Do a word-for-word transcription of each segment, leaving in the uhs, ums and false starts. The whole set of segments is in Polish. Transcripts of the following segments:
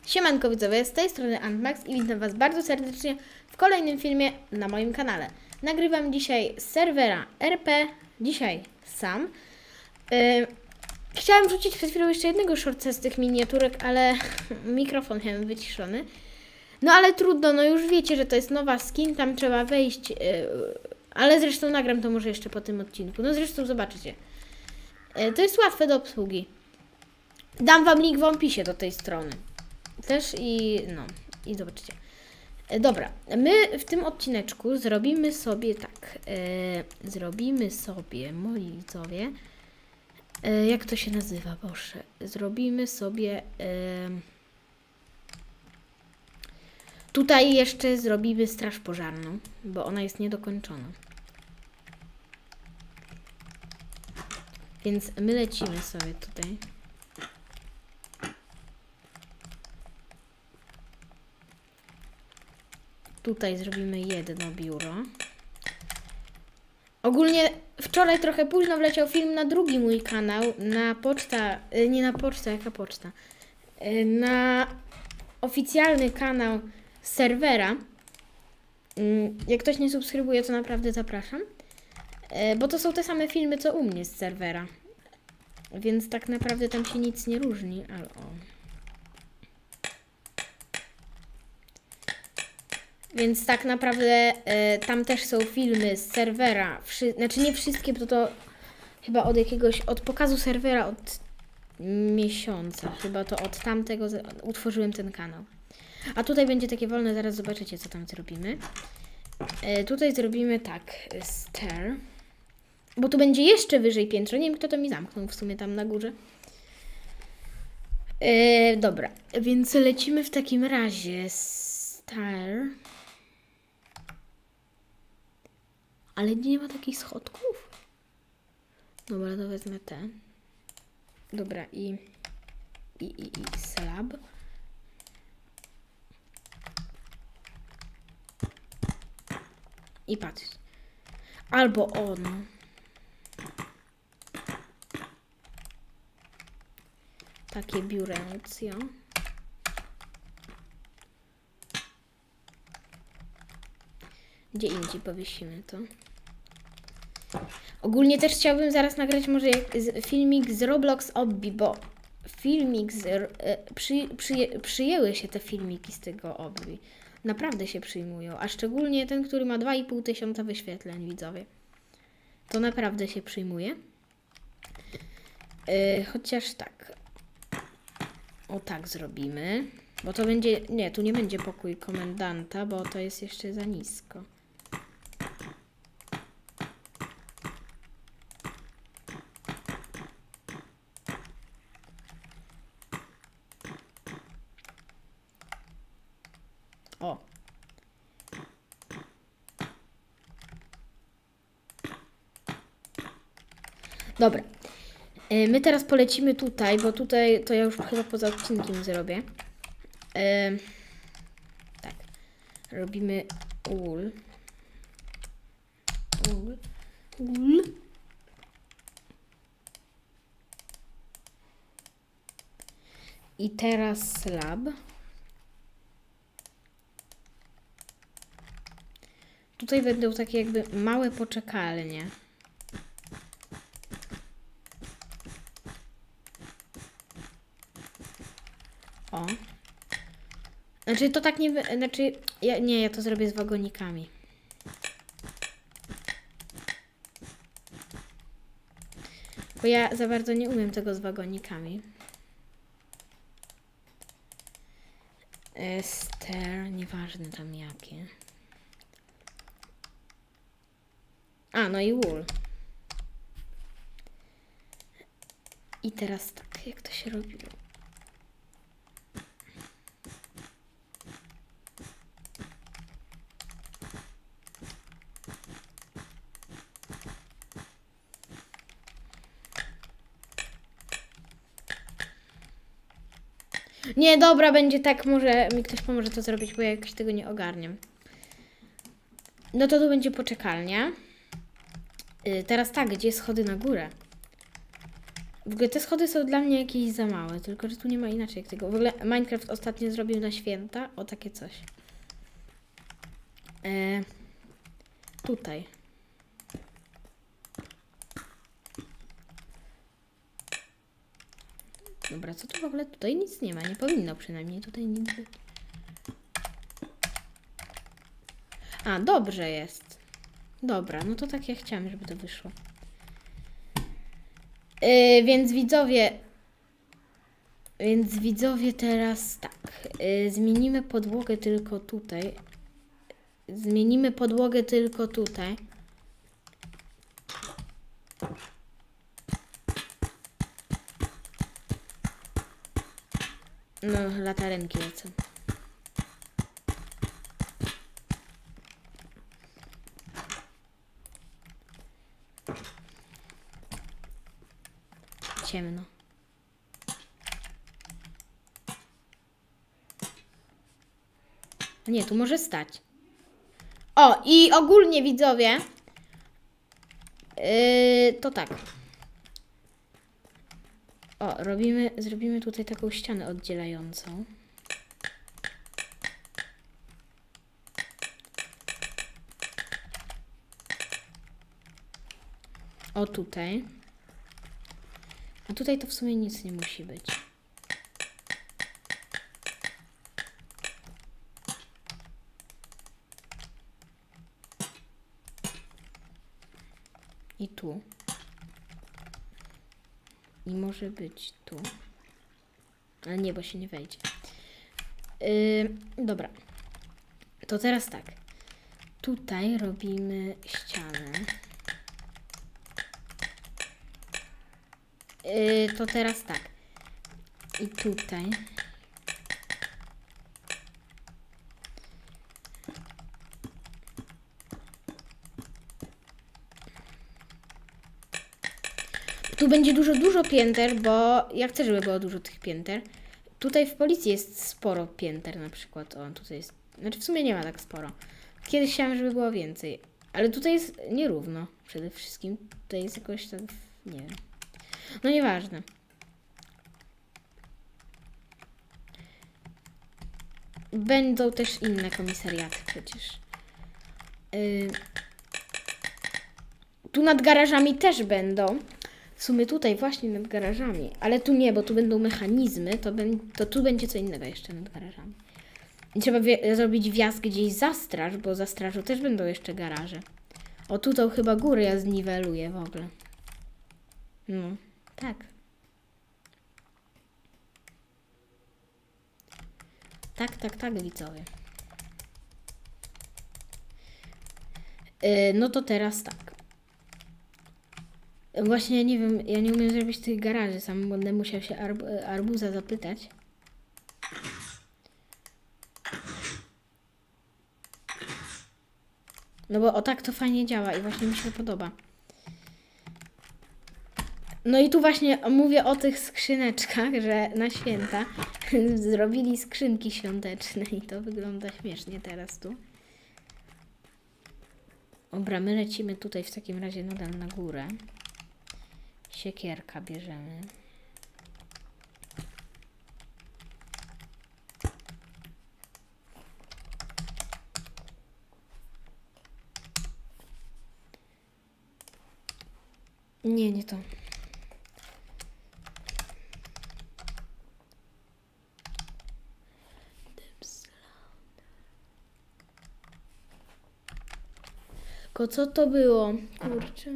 Siemanko widzowie, z tej strony Antmax i witam was bardzo serdecznie w kolejnym filmie na moim kanale. Nagrywam dzisiaj z serwera R P, dzisiaj sam. Yy, chciałam wrzucić przed chwilą jeszcze jednego shortsa z tych miniaturek, ale mikrofon miałem wyciszony. No ale trudno, no już wiecie, że to jest nowa skin, tam trzeba wejść, yy, ale zresztą nagram to może jeszcze po tym odcinku. No zresztą zobaczycie. Yy, to jest łatwe do obsługi. Dam wam link w opisie do tej strony. Też i no, i zobaczycie. E, dobra, my w tym odcineczku zrobimy sobie tak. E, zrobimy sobie, moi widzowie, e, jak to się nazywa, Boże. Zrobimy sobie. E, tutaj jeszcze zrobimy straż pożarną, bo ona jest niedokończona. Więc my lecimy sobie tutaj. Tutaj zrobimy jedno biuro. Ogólnie wczoraj trochę późno wleciał film na drugi mój kanał, na poczta, nie na poczta, jaka poczta, na oficjalny kanał serwera. Jak ktoś nie subskrybuje, to naprawdę zapraszam, bo to są te same filmy, co u mnie z serwera, więc tak naprawdę tam się nic nie różni, ale o. Więc tak naprawdę y, tam też są filmy z serwera, Wszy znaczy nie wszystkie, bo to chyba od jakiegoś, od pokazu serwera od miesiąca, chyba to od tamtego utworzyłem ten kanał. A tutaj będzie takie wolne, zaraz zobaczycie, co tam zrobimy. Y, tutaj zrobimy tak, stair, bo tu będzie jeszcze wyżej piętro, nie wiem kto to mi zamknął w sumie tam na górze. Y, dobra, więc lecimy w takim razie, stair. Ale nie ma takich schodków. Dobra, to wezmę te. Dobra, i... I, i, i slab. I patrz. Albo on. Takie biurencjo. Gdzie indziej powiesimy to. Ogólnie też chciałbym zaraz nagrać może jak z, filmik z Roblox Obby, bo filmik z, e, przy, przy, przyjęły się te filmiki z tego Obby. Naprawdę się przyjmują, a szczególnie ten, który ma dwa i pół tysiąca wyświetleń, widzowie. To naprawdę się przyjmuje. E, chociaż tak. O tak zrobimy. Bo to będzie, nie, tu nie będzie pokój komendanta, bo to jest jeszcze za nisko. O. Dobra. My teraz polecimy tutaj, bo tutaj to ja już chyba poza odcinkiem zrobię. Yy, tak. Robimy ul. Ul. Ul. I teraz slab. Tutaj będą takie jakby małe poczekalnie. O. Znaczy to tak nie... Znaczy... Ja, nie, ja to zrobię z wagonikami. Bo ja za bardzo nie umiem tego z wagonikami. Stair, nieważne tam jakie. A, no i wool. I teraz tak, jak to się robiło? Nie, dobra, będzie tak, może mi ktoś pomoże to zrobić, bo ja jakoś tego nie ogarniam. No to tu będzie poczekalnia. Yy, teraz tak, gdzie schody na górę? W ogóle te schody są dla mnie jakieś za małe, tylko że tu nie ma inaczej jak tego. W ogóle Minecraft ostatnio zrobił na święta o takie coś. E, tutaj. Dobra, co tu w ogóle? Tutaj nic nie ma, nie powinno przynajmniej tutaj nic być. A, dobrze jest. Dobra, no to tak ja chciałam, żeby to wyszło. Yy, więc widzowie... Więc widzowie teraz tak. Yy, zmienimy podłogę tylko tutaj. Zmienimy podłogę tylko tutaj. No, latarenki lecą. Ciemno. Nie, tu może stać. O, i ogólnie widzowie, yy, to tak. O, robimy, zrobimy tutaj taką ścianę oddzielającą. O, tutaj. A tutaj to w sumie nic nie musi być. I tu. I może być tu. Ale nie, bo się nie wejdzie. Yy, dobra. To teraz tak. Tutaj robimy ścianę. Yy, to teraz tak. I tutaj. Tu będzie dużo, dużo pięter, bo ja chcę, żeby było dużo tych pięter. Tutaj w policji jest sporo pięter na przykład. O, tutaj jest... Znaczy w sumie nie ma tak sporo. Kiedyś chciałam, żeby było więcej. Ale tutaj jest nierówno przede wszystkim. Tutaj jest jakoś tak... Nie wiem. No nieważne. Będą też inne komisariaty przecież. Yy... Tu nad garażami też będą. W sumie tutaj właśnie nad garażami. Ale tu nie, bo tu będą mechanizmy. To, to tu będzie co innego jeszcze nad garażami. I trzeba zrobić wjazd gdzieś za straż, bo za strażą też będą jeszcze garaże. O, tutaj chyba góry ja zniweluję w ogóle. No, tak. Tak, tak, tak, widzowie. Yy, no to teraz tak. Właśnie ja nie wiem, ja nie umiem zrobić tych garaży, sam będę musiał się arb arbuza zapytać. No bo o tak to fajnie działa i właśnie mi się podoba. No i tu właśnie mówię o tych skrzyneczkach, że na święta zrobili skrzynki świąteczne i to wygląda śmiesznie teraz tu. Dobra, my lecimy tutaj w takim razie nadal na górę. Siekierka bierzemy. Nie, nie to. Tylko co to było? Kurczę.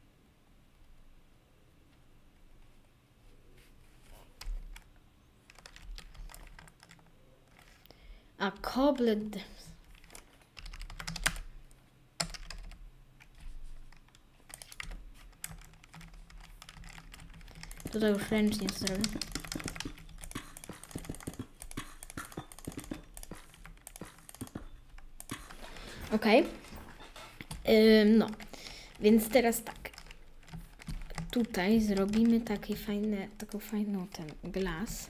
A koblet. Tutaj już ręcznie zrobię. Okej. Okay. Ym, no. Więc teraz tak. Tutaj zrobimy taki fajny, taką fajną ten glas.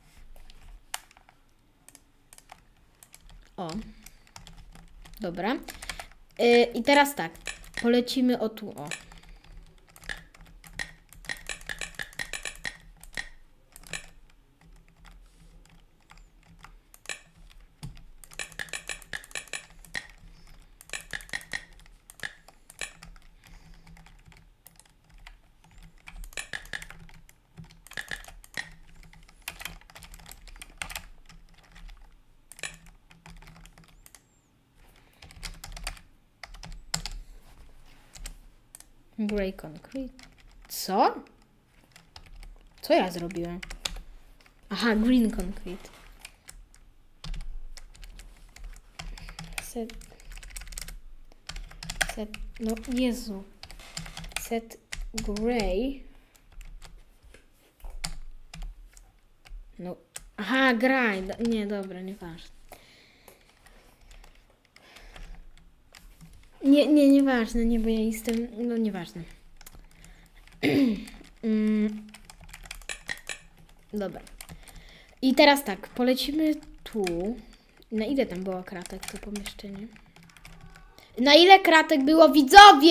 O. Dobra. Yy, I teraz tak. Polecimy o tu, o. Grey concrete. Co? Co ja zrobiłem? Aha, green concrete. Set. Set. No, Jezu. Set grey. No. Aha, graj. Nie, dobra, nieważne. Nie, nie, nieważne, nie, bo ja jestem, no nieważne. mm. Dobra. I teraz tak, polecimy tu. Na ile tam było kratek to pomieszczenie? Na ile kratek było, widzowie?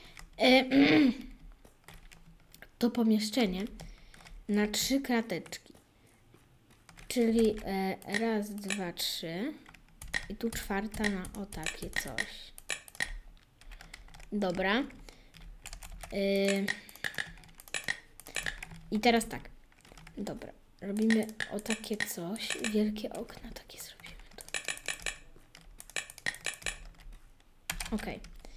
To pomieszczenie na trzy krateczki. Czyli raz, dwa, trzy. I tu czwarta na o takie coś. Dobra. Yy. I teraz tak. Dobra. Robimy o takie coś. Wielkie okna takie zrobimy tu. Ok.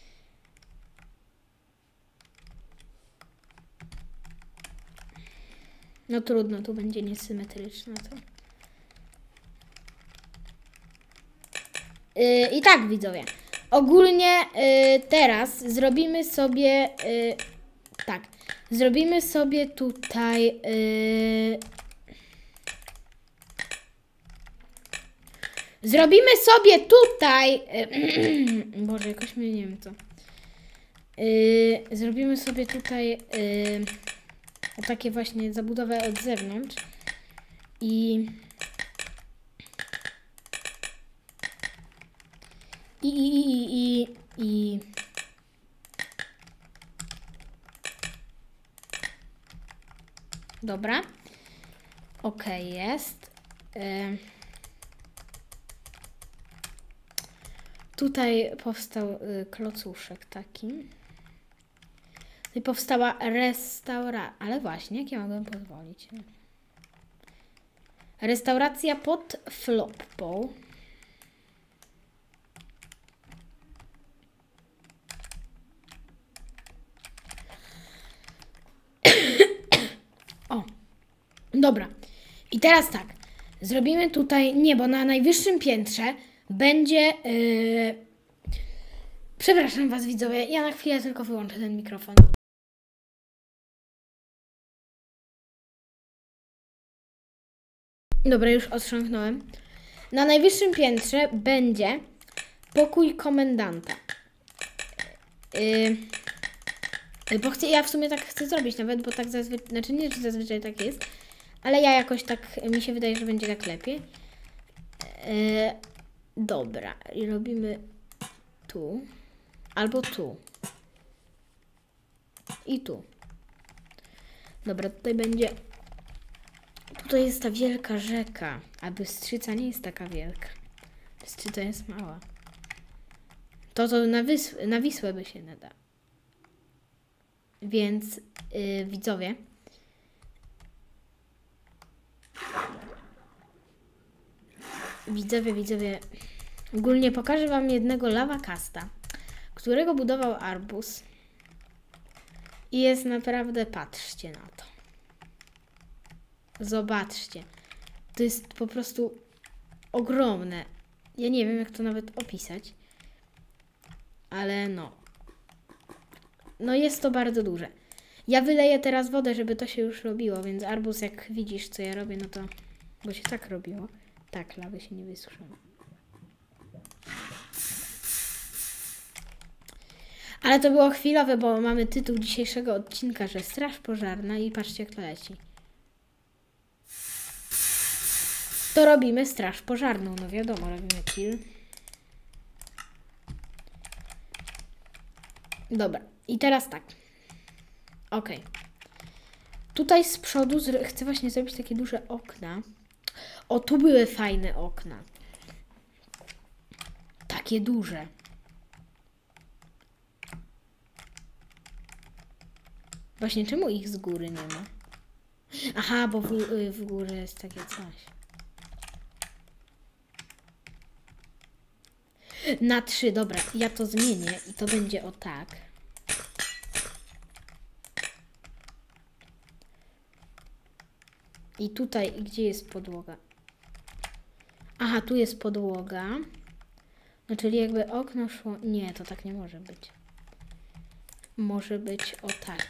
No trudno, tu będzie niesymetryczne to. Yy, I tak, widzowie. Ogólnie y, teraz zrobimy sobie y, tak, zrobimy sobie tutaj y, zrobimy sobie tutaj y, Boże, jakoś mnie nie wiem co y, zrobimy sobie tutaj y, o takie właśnie zabudowę od zewnątrz i I, i, i, i, i. Dobra. Ok, jest. Y Tutaj powstał y, klocuszek taki. Tutaj powstała restauracja. Ale właśnie, jak ja mogłem pozwolić? Restauracja pod flopą. O, dobra. I teraz tak. Zrobimy tutaj niebo na najwyższym piętrze. Będzie... Yy... Przepraszam was, widzowie. Ja na chwilę tylko wyłączę ten mikrofon. Dobra, już otrząsnąłem. Na najwyższym piętrze będzie pokój komendanta. Yy... Bo chcę, ja w sumie tak chcę zrobić nawet, bo tak zazwyczaj, znaczy nie, że zazwyczaj tak jest, ale ja jakoś tak, mi się wydaje, że będzie tak lepiej. Yy, dobra, i robimy tu, albo tu. I tu. Dobra, tutaj będzie, tutaj jest ta wielka rzeka, a Bystrzyca nie jest taka wielka. Bystrzyca jest mała. To to na, Wys- na Wisłę by się nada. Więc yy, widzowie, widzowie, widzowie, ogólnie pokażę wam jednego lawakasta, którego budował Arbus i jest naprawdę, patrzcie na to. Zobaczcie, to jest po prostu ogromne. Ja nie wiem, jak to nawet opisać, ale no. No jest to bardzo duże. Ja wyleję teraz wodę, żeby to się już robiło, więc Arbus, jak widzisz, co ja robię, no to... Bo się tak robiło. Tak, lawy się nie wysuszyły. Ale to było chwilowe, bo mamy tytuł dzisiejszego odcinka, że straż pożarna i patrzcie, jak to leci. To robimy straż pożarną, no wiadomo, robimy kill. Dobra, i teraz tak. Ok. Tutaj z przodu chcę właśnie zrobić takie duże okna. O, tu były fajne okna. Takie duże. Właśnie, czemu ich z góry nie ma? Aha, bo w, w górze jest takie coś. Na trzy, dobra, ja to zmienię i to będzie o tak. I tutaj, gdzie jest podłoga? Aha, tu jest podłoga. No czyli jakby okno szło... Nie, to tak nie może być. Może być o tak.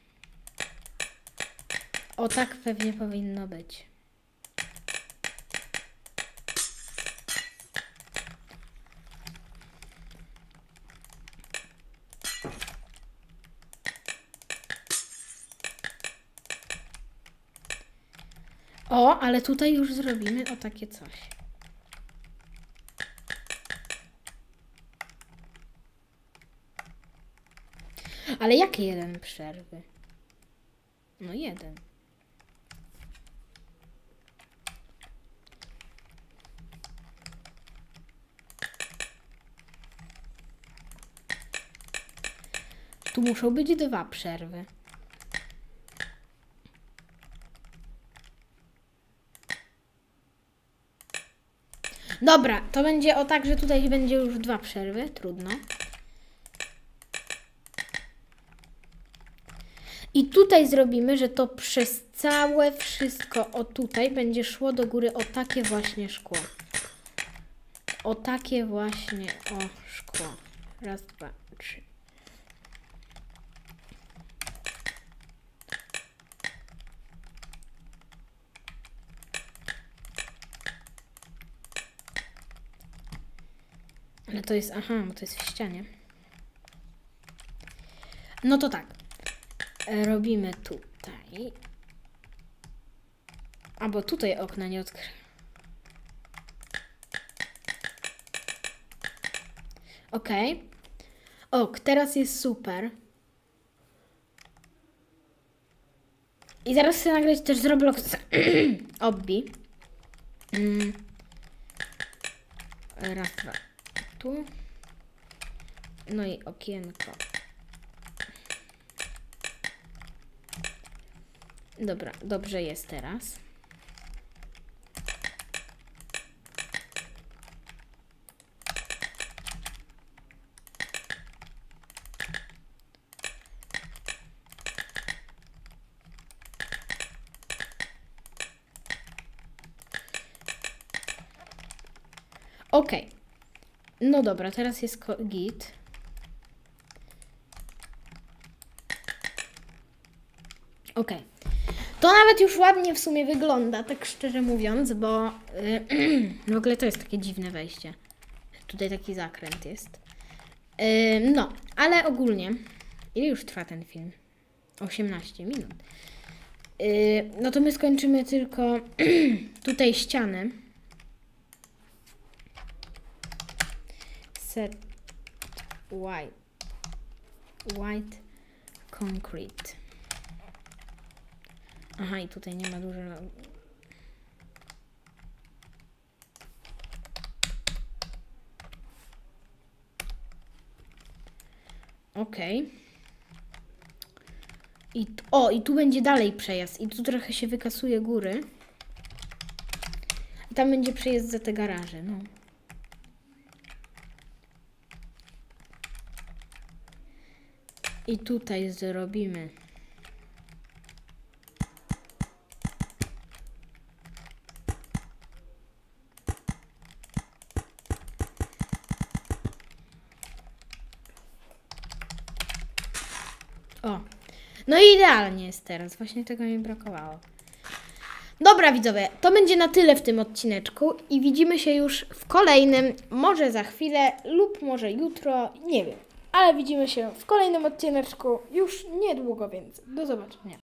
O tak pewnie powinno być. O, ale tutaj już zrobimy o takie coś. Ale jakie jeden przerwy? No jeden. Tu muszą być dwa przerwy. Dobra, to będzie o tak, że tutaj będzie już dwa przerwy. Trudno. I tutaj zrobimy, że to przez całe wszystko o tutaj będzie szło do góry o takie właśnie szkło. O takie właśnie o szkło. Raz, dwa, trzy. Ale to jest, aha, bo to jest w ścianie. No to tak. Robimy tutaj. Albo tutaj okna nie odkryję. Ok. Ok, teraz jest super. I zaraz chcę nagrać też z Robloxa Obbi. Mm. Raz, dwa. Tu. No i okienko. Dobra, dobrze jest teraz. Ok. No dobra, teraz jest git. Ok. To nawet już ładnie w sumie wygląda, tak szczerze mówiąc, bo yy, w ogóle to jest takie dziwne wejście. Tutaj taki zakręt jest. Yy, no, ale ogólnie, ile już trwa ten film? osiemnaście minut. Yy, no to my skończymy tylko tutaj ścianę. Set white, white concrete. Aha, i tutaj nie ma dużo... Okej. Okay. I o, i tu będzie dalej przejazd. I tu trochę się wykasuje góry. I tam będzie przejazd za te garaże, no. I tutaj zrobimy... O, no i idealnie jest teraz. Właśnie tego mi brakowało. Dobra widzowie, to będzie na tyle w tym odcineczku i widzimy się już w kolejnym, może za chwilę lub może jutro, nie wiem. Ale widzimy się w kolejnym odcineczku już niedługo, więc do zobaczenia.